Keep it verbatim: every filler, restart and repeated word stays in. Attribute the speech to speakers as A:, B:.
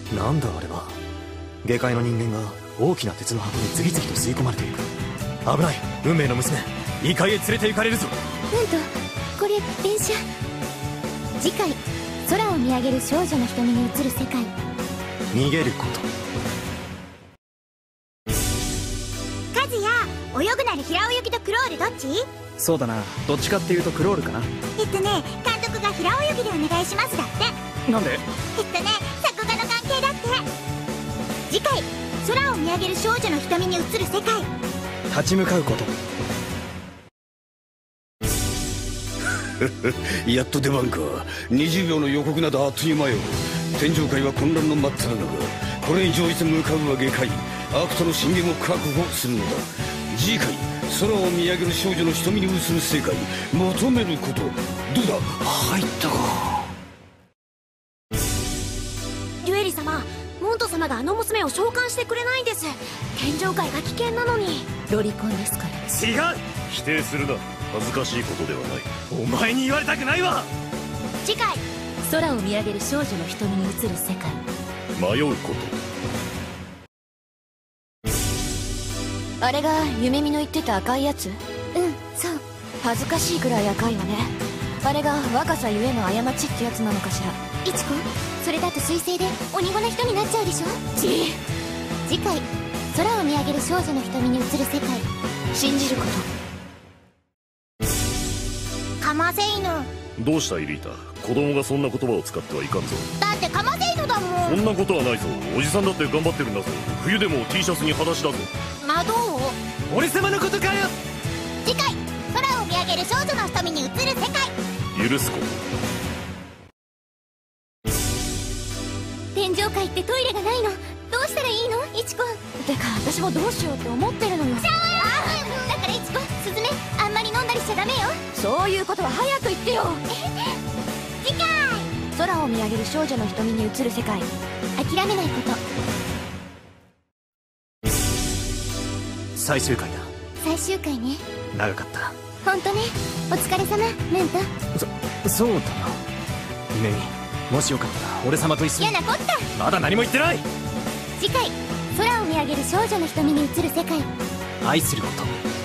A: なんだあれは。下界の人間が大きな鉄の箱に次々と吸い込まれていく。危ない。運命の娘、異界へ連れて行かれるぞ。
B: なんとこれ電車。次回、空を見上げる少女の瞳に映る世界。
A: 逃げること。
B: カズヤ、泳ぐなら平泳ぎとクロールどっち？
C: そうだな、どっちかっていうとクロールかな。
B: えっとね、監督が平泳ぎでお願いしますだって。
C: なんで？
B: えっとね、作画の関係だって。次回、空を見上げる少女の瞳に映る世界。
C: 立ち向かうこと。
D: やっと出番か。にじゅうびょうの予告などあっという間よ。天上界は混乱の真っ只中。これに乗じて向かうは下界。悪との進言を確保するのだ。次回、空を見上げる少女の瞳に映る世界、求めること。どうだ、入ったか。
B: デュエリ様、モント様があの娘を召喚してくれないんです。天上界が危険なのに。ロリコンですから。
E: 違う。否定するな。恥ずかしいことではない。お前に言われたくないわ。
B: 次回、空を見上げる少女の瞳に映る世界。
E: 迷うこと。
B: あれが夢見の言ってた赤いやつ？うん、そう。恥ずかしいくらい赤いわね。あれが若さゆえの過ちってやつなのかしら。イチコ、それだと水星で鬼子な人になっちゃうでしょ。ち次回、空を見上げる少女の瞳に映る世界。信じること。カマセイヌ。
E: どうしたイリータ。子供がそんな言葉を使ってはいかんぞ。
B: だってカマセイヌだもん。
E: そんなことはないぞ。おじさんだって頑張ってるんだぞ。冬でも T シャツに裸足だぞ。
B: 魔導王。
A: 俺様のことかよ。
B: 次回、空を見上げる少女の瞳に映る世界。
E: 許すこと。
B: 天上界ってトイレがないの。どうしたらいいの、イチコ。てか私もどうしようって思ってるのよ。だからイチコ、スズメ、あんまり飲んだりしちゃダメよ。そういうことは早く言ってよ。次回、空を見上げる少女の瞳に映る世界。諦めないこと。
A: 最終回だ。
B: 最終回ね。
A: 長かった。
B: ほんとね。お疲れ様、メント。
A: そそうだな。夢見、もしよかったら俺様と一緒に。
B: 嫌なこった。
A: まだ何も言ってない。
B: 次回、空を見上げる少女の瞳に映る世界。
A: 愛すること。